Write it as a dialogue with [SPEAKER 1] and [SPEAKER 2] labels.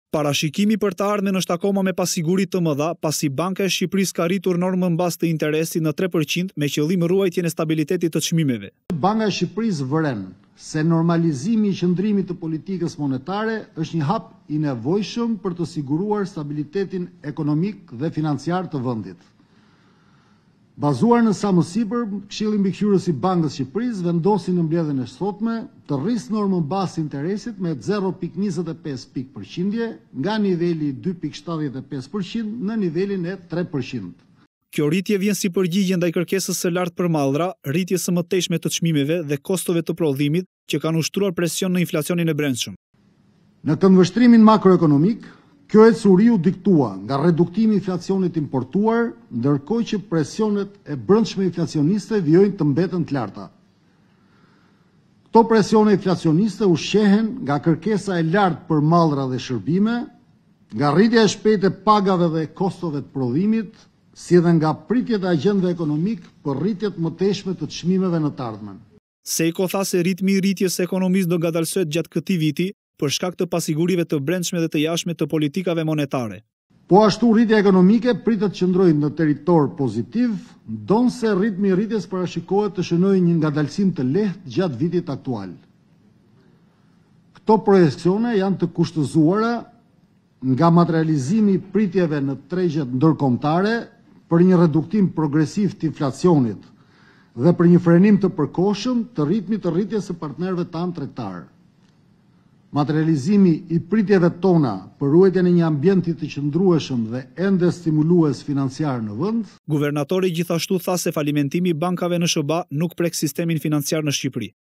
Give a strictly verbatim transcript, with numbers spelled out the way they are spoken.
[SPEAKER 1] Parashikimi për të ardhmen është akoma me pasiguri të mëdha, pasi Banka e Shqipërisë ka rritur normën bazë të interesit në tre përqind me qëllim ruajtjen e stabilitetit të çmimeve.
[SPEAKER 2] Banka e Shqipërisë vëren se normalizimi i qëndrimit të politikës monetare është një hap i nevojshëm për të siguruar stabilitetin ekonomik dhe financiar të vendit. Bazuar në sa më sipër, Këshilli Mbikëqyrës i Bankës së Shqipërisë vendosi në mbledhjen e sotme të rrisë normën bazë interesit me zero pikë njëzet e pesë pikë përqindje nga niveli dy pikë shtatëdhjetë e pesë përqind në nivelin e tre përqind.
[SPEAKER 1] Kjo rritje vjen si përgjigje ndaj kërkesës së lartë për mallra, rritjes së mëtejshme të çmimeve dhe kostove të prodhimit që kanë ushtruar presion në inflacionin e brendshëm.
[SPEAKER 2] Në këndvështrimin makroekonomik, kjo ecuri u diktua nga reduktimi i inflacionit importuar, ndërkohë që presionet e brendshme inflacioniste vijojnë të mbeten të larta. Këto presione inflacioniste ushqehen nga kërkesa e lartë për mallra dhe shërbime, nga rritja e shpejtë e pagave dhe kostove të prodhimit, si dhe nga pritjet e agjendave ekonomik për rritjet mëtejshme të çmimeve në të ardhmen.
[SPEAKER 1] Seiko tha se ritmi i rritjes së ekonomisë do ngadalësohet gjatë këtij viti për shkak të pasigurive të brendshme dhe të jashtme të politikave monetare.
[SPEAKER 2] Po ashtu rritja ekonomike pritet të qëndrojë në territor pozitiv, ndonse ritmi i rritjes parashikohet të shënojë një ngadalësim të lehtë gjatë vitit aktual. Këto projekcione janë të kushtëzuara nga materializimi i pritjeve në tregjet ndërkombëtare për një reduktim progresiv të inflacionit dhe për një frenim të përkohshëm të ritmit të rritjes së partnerëve tanë tregtar. Materializimi i pritjeve tona për ruajtjen e një ambienti të qëndrueshëm dhe ende stimulues financiar në vend.
[SPEAKER 1] Guvernatori gjithashtu tha se falimentimi i bankave në SHBA nuk prek sistemin financiar në Shqipëri.